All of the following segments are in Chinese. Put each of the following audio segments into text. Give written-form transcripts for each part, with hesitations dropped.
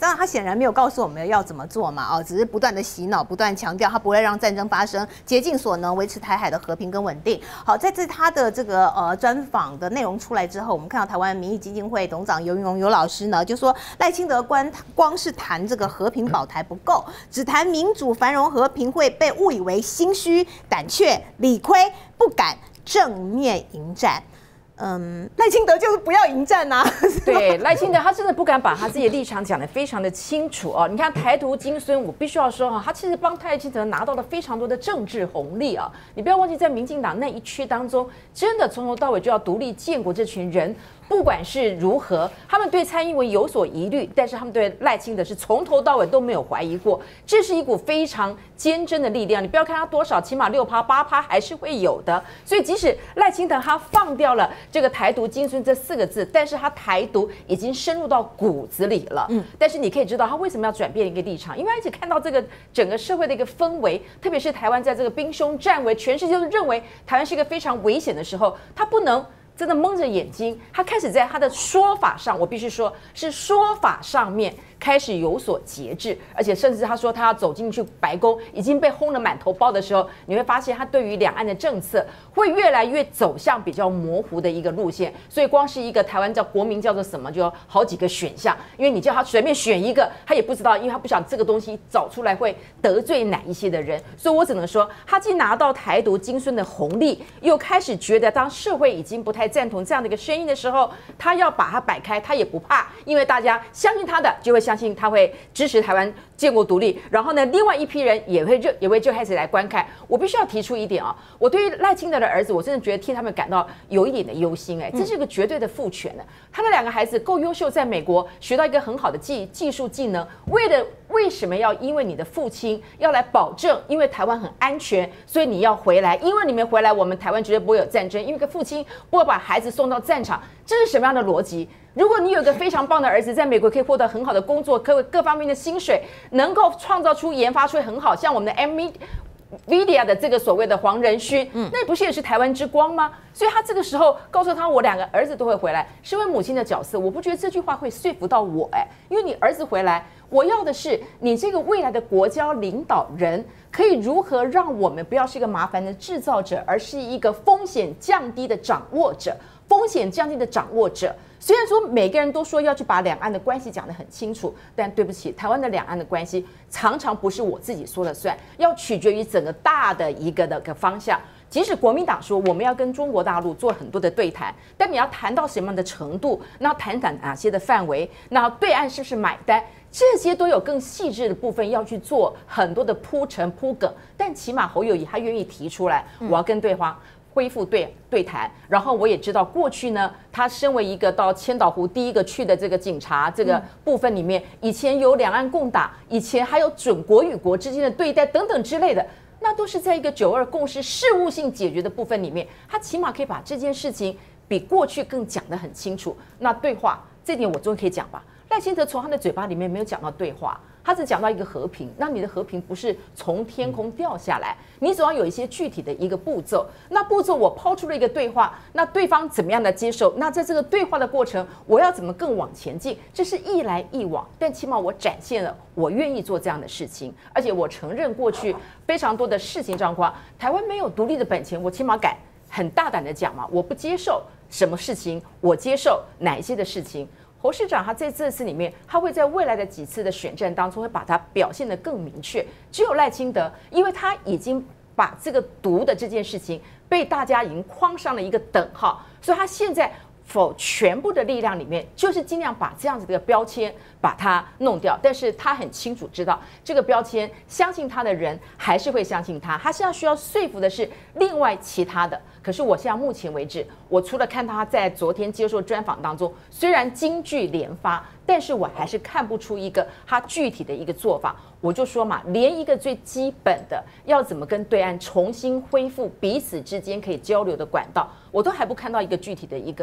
当然他显然没有告诉我们要怎么做嘛，哦，只是不断的洗脑，不断强调他不会让战争发生，竭尽所能维持台海的和平跟稳定。好，在他的这个专访的内容出来之后，我们看到台湾民意基金会董事长尤云荣尤老师呢就说，赖清德光是谈这个和平保台不够，只谈民主繁荣和平会被误以为心虚胆怯理亏，不敢正面迎战。赖清德就是不要迎战啊！ 对，赖清德他真的不敢把他自己的立场讲得非常的清楚哦。你看台独金孙，我必须要说哈，他其实帮赖清德拿到了非常多的政治红利啊。你不要忘记，在民进党那一区当中，真的从头到尾就要独立建国这群人。不管是如何，他们对蔡英文有所疑虑，但是他们对赖清德是从头到尾都没有怀疑过。这是一股非常坚贞的力量，你不要看他多少，起码6%、8%还是会有的。所以即使赖清德他放掉了这个台独金孙这4个字，但是他台独已经深入到骨子里了。但是你可以知道他为什么要转变一个立场，因为他一直看到这个整个社会的一个氛围，特别是台湾在这个兵凶战危，全世界都认为台湾是一个非常危险的时候，他不能真的蒙着眼睛，他开始在他的说法上，我必须说是说法上面开始有所节制，而且甚至他说他要走进去白宫，已经被轰得满头包的时候，你会发现他对于两岸的政策会越来越走向比较模糊的一个路线。所以光是一个台湾国名叫做什么，就有好几个选项，因为你叫他随便选一个，他也不知道，因为他不想这个东西找出来会得罪哪一些的人。所以我只能说，他既拿到台独金孙的红利，又开始觉得当社会已经不太赞同这样的一个声音的时候，他要把它摆开，他也不怕，因为大家相信他的，就会相信他会支持台湾建国独立。然后呢，另外一批人也会就开始来观看。我必须要提出一点啊，我对于赖清德的儿子，我真的觉得替他们感到有一点的忧心。这是一个绝对的父权呢。他的2个孩子够优秀，在美国学到一个很好的技术技能，为什么要因为你的父亲要来保证，因为台湾很安全，所以你要回来？因为你没回来，我们台湾绝对不会有战争。因为一个父亲不会把孩子送到战场，这是什么样的逻辑？如果你有一个非常棒的儿子，在美国可以获得很好的工作，各方面的薪水，能够创造出、研发出很好，像我们的 NVIDIA 的这个所谓的黄仁勋，那不是也是台湾之光吗？所以他这个时候告诉他，我2个儿子都会回来，身为母亲的角色，我不觉得这句话会说服到我。因为你儿子回来，我要的是你这个未来的国家领导人，可以如何让我们不要是一个麻烦的制造者，而是一个风险降低的掌握者。虽然说每个人都说要去把两岸的关系讲得很清楚，但对不起，台湾的两岸的关系常常不是我自己说了算，要取决于整个大的一个方向。即使国民党说我们要跟中国大陆做很多的对谈，但你要谈到什么样的程度，那要谈哪些的范围，那对岸是不是买单，这些都有更细致的部分要去做很多的铺陈铺梗。但起码侯友宜他愿意提出来，我要跟对方恢复对谈。然后我也知道过去呢，他身为一个到千岛湖第一个去的这个警察这个部分里面，以前有两岸共打，以前还有准国与国之间的对待等等之类的，那都是在一个9·2共识事务性解决的部分里面，他起码可以把这件事情比过去更讲得很清楚。那对话这点我终于可以讲吧，赖清德从他的嘴巴里面没有讲到对话，他只讲到一个和平。那你的和平不是从天空掉下来，你总要有一些具体的一个步骤。那步骤我抛出了一个对话，那对方怎么样的接受？那在这个对话的过程，我要怎么更往前进？这是一来一往，但起码我展现了我愿意做这样的事情，而且我承认过去非常多的事情状况，台湾没有独立的本钱，我起码敢很大胆的讲嘛，我不接受什么事情，我接受哪一些的事情。侯市长他在这次里面，他会在未来的几次的选战当中，会把它表现得更明确。只有赖清德，因为他已经把这个毒的这件事情被大家已经框上了一个等号，所以他现在全部的力量里面，就是尽量把这样子的标签把它弄掉。但是他很清楚知道，这个标签相信他的人还是会相信他，他现在需要说服的是另外其他的。可是我现在目前为止，我除了看他在昨天接受专访当中，虽然金句连发，但是我还是看不出一个他具体的一个做法。我就说嘛，连一个最基本的要怎么跟对岸重新恢复彼此之间可以交流的管道，我都还不看到一个具体的一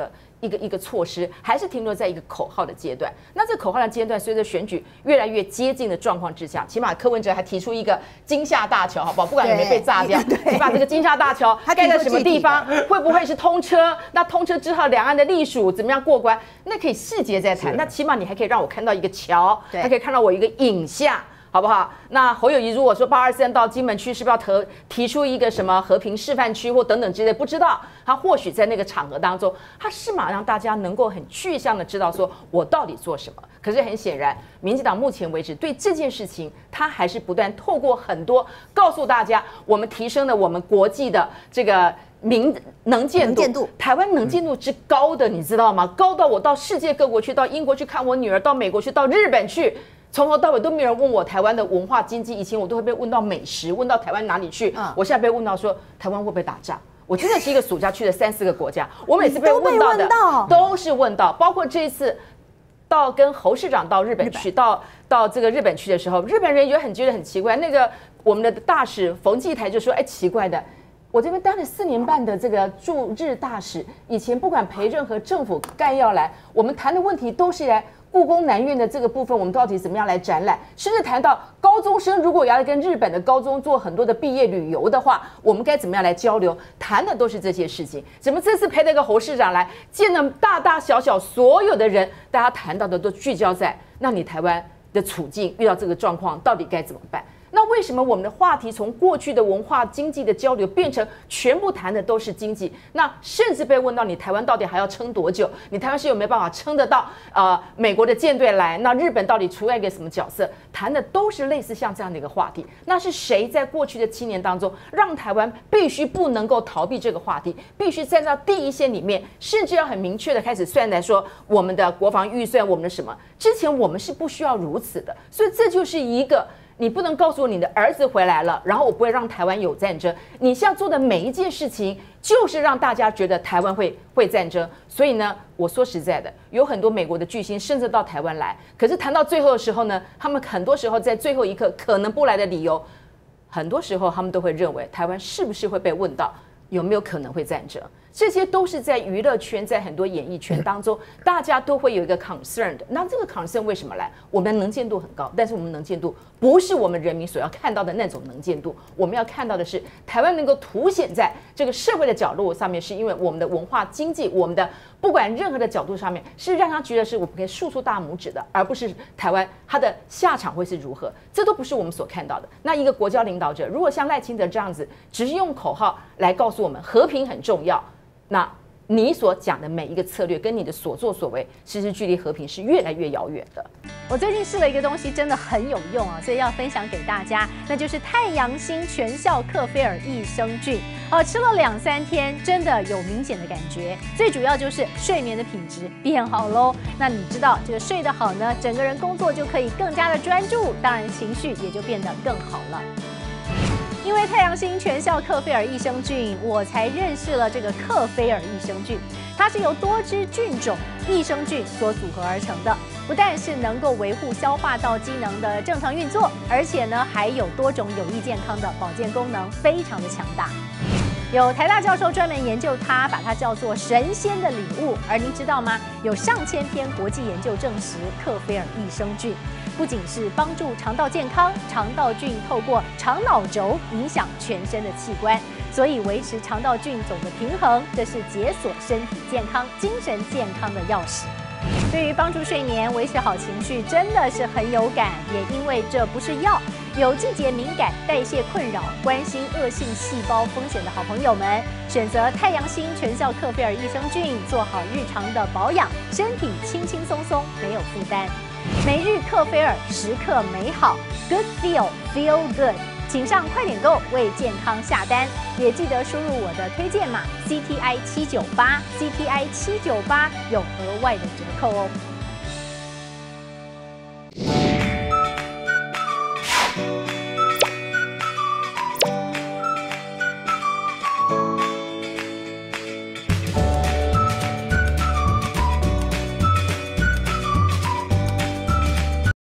一个措施，还是停留在一个口号的阶段。那这口号的阶段，随着选举越来越接近的状况之下，起码柯文哲还提出一个金厦大桥，好不好？不管有没有被炸掉，起码这个金厦大桥盖在什么地方，会不会是通车？那通车之后，两岸的隶属怎么样过关？那可以细节再谈。那起码你还可以让我看到一个桥，还可以看到我一个影像。好不好？那侯友宜如果说823到金门区，是不是要提出一个什么和平示范区或等等之类？不知道，他或许在那个场合当中，他是马让大家能够很具象的知道说我到底做什么。可是很显然，民进党目前为止对这件事情，他还是不断透过很多告诉大家，我们提升了我们国际的这个能见度，台湾能见度之高的，你知道吗？高到我到世界各国去，到英国去看我女儿，到美国去，到日本去。从头到尾都没有人问我台湾的文化经济，以前我都会被问到美食，问到台湾哪里去，我现在被问到说台湾会不会打仗？我真的是一个暑假去了3、4个国家，我每次被问到的都是问到，包括这一次到跟侯市长到日本去，到这个日本去的时候，日本人也觉得很奇怪，那个我们的大使冯骥台就说，哎，奇怪的。我这边待了4年半的这个驻日大使，以前不管陪任何政府干要来，我们谈的问题都是来故宫南院的这个部分，我们到底怎么样来展览？甚至谈到高中生如果要跟日本的高中做很多的毕业旅游的话，我们该怎么样来交流？谈的都是这些事情。怎么这次陪了个侯市长来，见了大大小小所有的人，大家谈到的都聚焦在，那你台湾的处境遇到这个状况，到底该怎么办？那为什么我们的话题从过去的文化经济的交流变成全部谈的都是经济？那甚至被问到你台湾到底还要撑多久？你台湾是有没有办法撑得到美国的舰队来？那日本到底出来一个什么角色？谈的都是类似像这样的一个话题。那是谁在过去的7年当中，让台湾必须不能够逃避这个话题，必须站到第一线里面，甚至要很明确的开始算来说我们的国防预算，我们的什么？之前我们是不需要如此的，所以这就是一个。你不能告诉我你的儿子回来了，然后我不会让台湾有战争。你现在做的每一件事情，就是让大家觉得台湾会战争。所以呢，我说实在的，有很多美国的巨星甚至到台湾来，可是谈到最后的时候呢，他们很多时候在最后一刻可能不来的理由，很多时候他们都会认为台湾是不是会被问到有没有可能会战争。这些都是在娱乐圈，在很多演艺圈当中，大家都会有一个 concern 的。那这个 concern 为什么来？我们的能见度很高，但是我们能见度不是我们人民所要看到的那种能见度。我们要看到的是，台湾能够凸显在这个社会的角落上面，是因为我们的文化经济，我们的不管任何的角度上面，是让他觉得是我们可以竖出大拇指的，而不是台湾它的下场会是如何，这都不是我们所看到的。那一个国家领导者，如果像赖清德这样子，只是用口号来告诉我们和平很重要。那你所讲的每一个策略跟你的所作所为，其实距离和平是越来越遥远的。 我最近试了一个东西，真的很有用啊，所以要分享给大家，那就是太阳星全效克菲尔益生菌。吃了2、3天，真的有明显的感觉。最主要就是睡眠的品质变好喽。那你知道这个睡得好呢，整个人工作就可以更加的专注，当然情绪也就变得更好了。因为太阳星全效克菲尔益生菌，我才认识了这个克菲尔益生菌。它是由多支菌种益生菌所组合而成的，不但是能够维护消化道机能的正常运作，而且呢还有多种有益健康的保健功能，非常的强大。有台大教授专门研究它，把它叫做神仙的礼物。而您知道吗？有上千篇国际研究证实，克菲尔益生菌不仅是帮助肠道健康，肠道菌透过肠脑轴影响全身的器官，所以维持肠道菌种的平衡，这是解锁身体健康、精神健康的钥匙。对于帮助睡眠、维持好情绪，真的是很有感。也因为这不是药，有季节敏感、代谢困扰、关心恶性细胞风险的好朋友们，选择太阳星全效克菲尔益生菌，做好日常的保养，身体轻轻松松，没有负担。每日克菲尔，时刻美好 ，Good Feel Good。请上快点购为健康下单，也记得输入我的推荐码 CTI798，CTI798有额外的折扣哦。